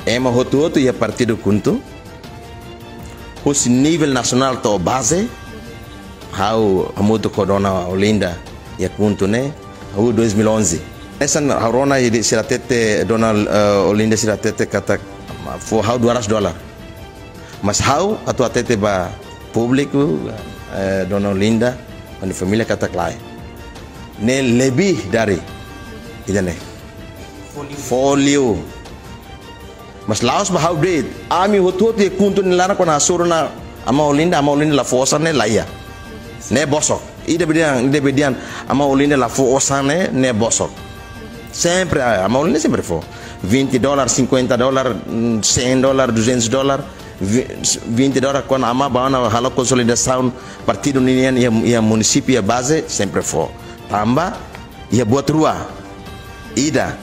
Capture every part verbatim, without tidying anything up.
Ema hotu-hotu ia partido kuntu. Hus nível nacional to base. Hau amutu Dona Olinda ia kuntu ne. Hau dois mil e onze. Nesan harona ia sira tete Dona uh, Olinda sira tete kata for hau dua ratus dolar. Mas hau atu atete ba público uh, Dona Olinda dan família kata klai. Ne lebih dari idane. Folio. Mas laos ba how date ami hotu-hotu kuntu nilana kona suruna ama Olinda ama Olinda la fosa ne laia ne bosok ida bedian ida bedian ama Olinda la fosa ne ne bosok sempre ama Olinda sempre fo vinte dólares cinquenta dólares cem dólares duzentos dólares vinte dólares quando ama bauna hala consolidação partido ninian ia ia município ia base sempre fo tamba ia buat rua ida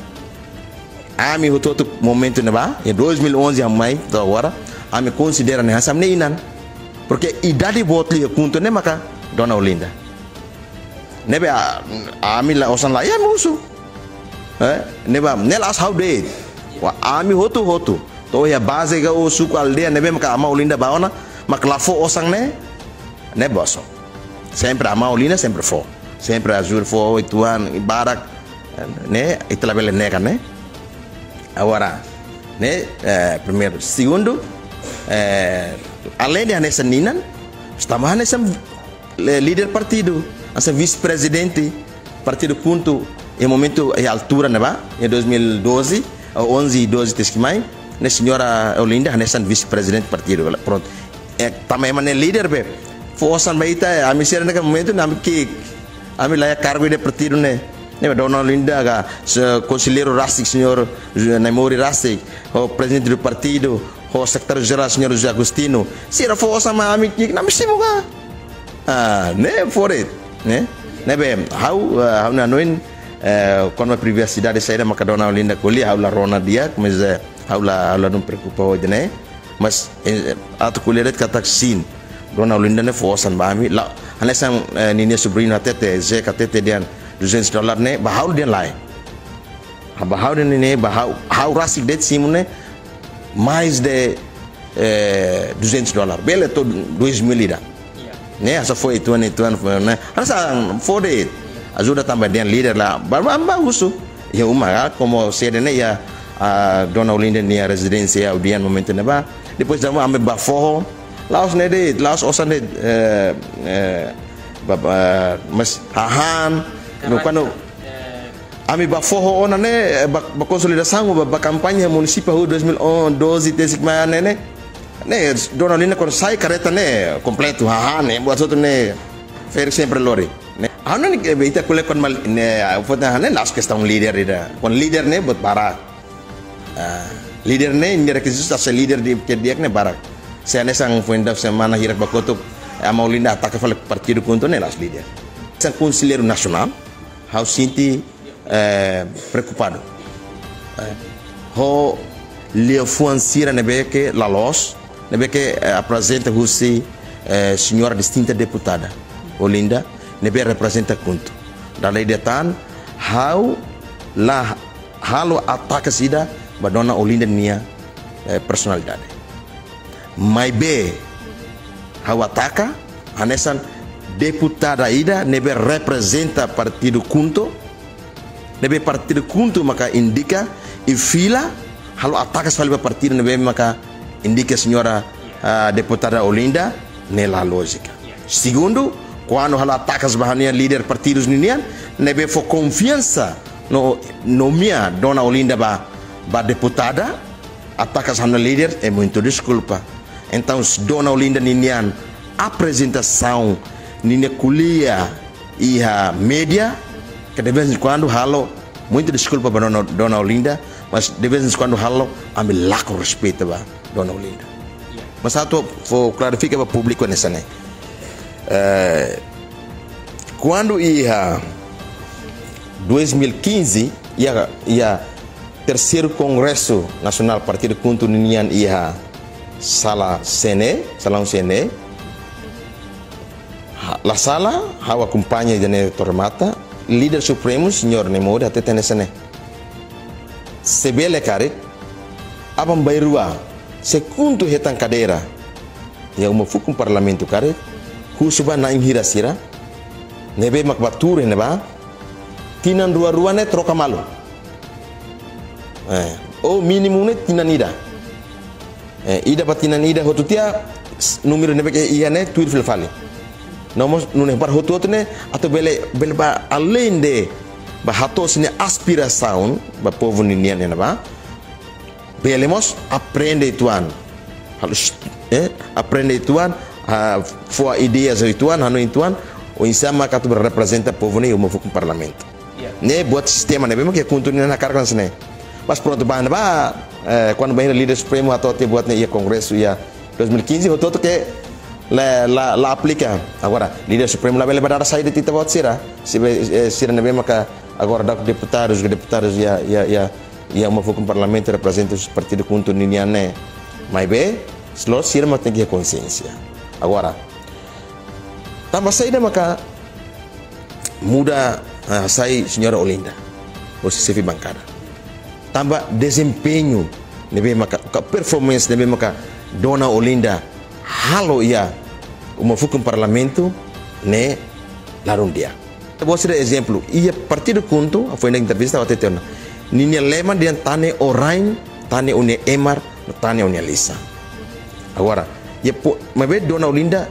ami hotu momento neba em dois mil e onze amai to agora ami considera ne hasam ne inan porque idade botli kunto ne maka Dona Olinda nebe ami la osan la ya musu eh neba nel as how day wa ami hotu hotu to ya base ga o suku aldea nebe maka ama Olinda baona maka la fo osang ne ne boso sempre ama Olinda sempre fo sempre azul fo ituan barak ne itla bele ne kan ne agora, né? Eh, primeiro, segundo, eh, além de nessa ninan, estamos nessa líder partido, essa vice-presidente partido punto em momento em altura, né? Em dois mil e doze, onze e doze tesquimai, né? Senhora Olinda nessa vice-presidente partido, pronto. É também é líder, be. Força meita, a missão naquele momento, na que a mim lá é cargo de partido, né? Dona Olinda, o conselheiro Rastik, senhor Naimori Rastik, o presidente do partido, o secretário-geral, senhor José Agostino, se era força, mas a mim que não me chamo cá. Ah, né, for it, né? Né, bem, how, how na noin, quando a privacidade saída, mas a Dona Olinda colhi, how la rona dia, mas how la, how la não preocupa hoje, né? Mas, a tu colher que tá sim, Dona Olinda né força, mas a mim, lá, a nessa ninha sobrinho até te, Zé, até te dian, duzentos dólares ne bahau dia lain bahau dia ne bahau hau rasik det simune mais de eh, duzentos dólares bele to dois mil ida ne asa foi itu ne itu ne asa for it ajuda também dia líder lá bagus ya uma como sede ne ya Dona Olinda ne residência ao dia momento ne ba depois da ame bafo laos ne de laos osan de eh, eh, mas hahan no quando ami ba forro ona ne ba consolidação ba, ba campanha municipal dois mil e doze desde que ne ne ne Dona Olinda quando sai careta ne completo ha ne buat outro ne fer sempre lori ne ana ne beita kule kon mal ne foto ne las questão líder ida kon líder ne buat barak líder ne indira que justa se líder di que dia ne barak se ne sang fuenda semana hirak bakoto ama Olinda ataca fala partido conto ne las líder sang conselheiro nacional how sinti eh, preocupado eh, ho lhe fuancira nebe que la los nebe que eh, apresenta husi eh, senhora distinta deputada Olinda nebe representa kuntu dalai detan how la halo ataca sida ba Dona Olinda nia eh, personalidade mai be how ataca anesan deputada ida nebe representa partido kunto nebe partido kunto maka indica e fila halo ataca saliba partido nebe maka indica senhora uh, deputada Olinda nela lógica segundo quando halo ataca bahania líder partidos ninian nebe fo confiança no no minha Dona Olinda ba ba deputada ataca sana líder é muito desculpa então Dona Olinda ninian apresentação nina kuliah iha media que de vez em quando halo muito desculpa para Dona, Dona Olinda mas de vez em quando halo ambil laco respeito para Dona Olinda yeah. Mas satu vou clarificar para o público nessa né uh, quando iha dois mil e quinze ia ia terceiro congresso nacional partido kuntu ninian iha sala sene salão sene la sala hawa acompanha de Tormata líder supremo senhor Nemori até tem nessa né sebele carit abang bairua sekuntu hetan cadeira ya uma fukum parlamento kare kusuba na inhira sira nebe mak bature neba tinan rua rua ne troca malu eh o minimum ne tinan ida eh ida patinan ida hotutia numero nebe ke iya ne tuir fil fali nomos nune par hotu ne atau bele bele ba além de ba hatos ne aspiração ba povo ninian ne ba belemos aprende tuan harus eh aprende tuan uh, for ideias tuan hanu tuan o insama katu representa povo ne o fukum parlamento yeah. Ne buat sistema ne memang que continua na carga ne mas pronto ba ba eh, quando vai líder supremo atau te buat ne ia congresso ia dois mil e quinze o todo que la la la aplica agora líder supremo la bele badara saída tita buat sira se sira ne memang que agora da deputados deputados ia ia ia ia uma fukum parlamento representa os partidos junto niniane mas be slow sira tem que consciência agora tambah saída maka muda uh, sai senhora Olinda o chefe bancada tambah desempenho nebe maka performance nebe maka dona Olinda halo ia uma fukum parlamento ne larun dia vou ser exemplo ia partido junto foi na entrevista até tena Ninia lema dia tane orang tane unia emar tane unia lisa agora ya po mabe dona Olinda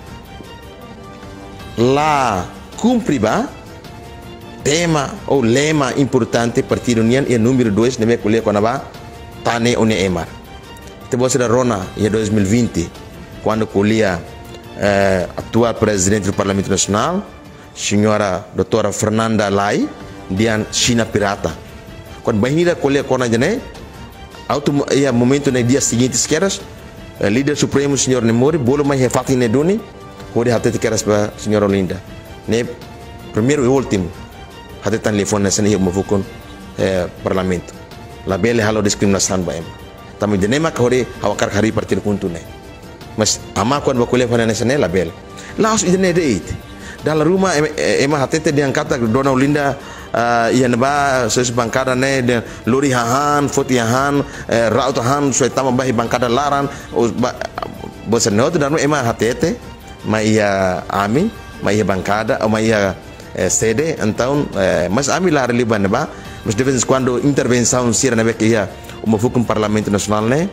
la cumpre ba tema ou lema importante partido unian e número dois neme kuliah kona ba tane unia emar te você da Rona em dois mil e vinte quando kuliah eh, atual presidente do Parlamento Nacional senhora doutora Fernanda Lai dian China pirata quando bahira colher kona jane auto ia momento no dia seguinte sequeras líder supremo senhor Nemori bolo mais refati ne doni kode hate sequeras para senhora Olinda ne primeiro e último hate telefone nessa ia mavukon eh, parlamento la bele halo discriminação ba em tamu jane mak kode hawakar hari partido kuntu ne mas ama quando ba colher fana nessa ne la bele laos jane date dalam rumah emang hate te diangkat dona Olinda uh, ia neba sesuai bancada ne de lori hahan foti hahan eh, raut hahan sesuai tama bahi bancada laran bosan not dan emang hate te mai ia ami mai ia bancada ou mai ia eh, sede então eh, mas ami lar liban neba mas de vez quando intervenção sira nebe que ia uma fukum parlamento nasional ne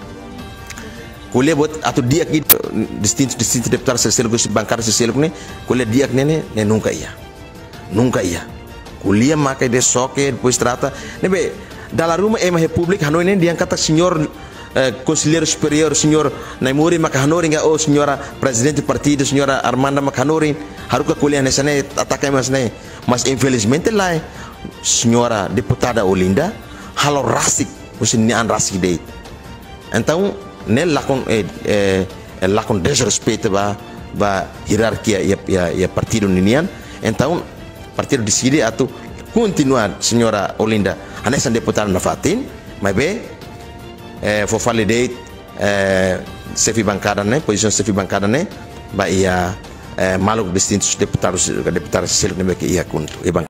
kuliah buat atau dia gitu distintos distintos deputados seselo que bancada seselo ne kuliah dia ne ne nunca ia nunca ia kuliah maka de soke depois trata nebe dalam rumah emang republik hanoi ne dia kata senhor eh, conselheiro superior senhor Naimuri maka hanori nga oh senhora presidente partido senhora Armanda maka hanori haruka kuliah nessa ne atakai mas ne mas infelizmente lá senhora deputada Olinda halo rasik musim ni an rasik date então nel lakon eh, eh, lakon desrespeito ba ba hierarquia ya ya, ya partido ninian então partido decide atau continuar senhora Olinda anessa deputada na fatin mas be eh, for validate eh, chefe bancada né posição chefe bancada né ba ia eh, maluk distintos deputados deputados selo que ia kuntu